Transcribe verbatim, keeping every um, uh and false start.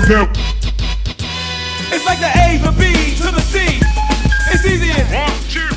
now. It's like the A, the B to the C. It's easy as one, two,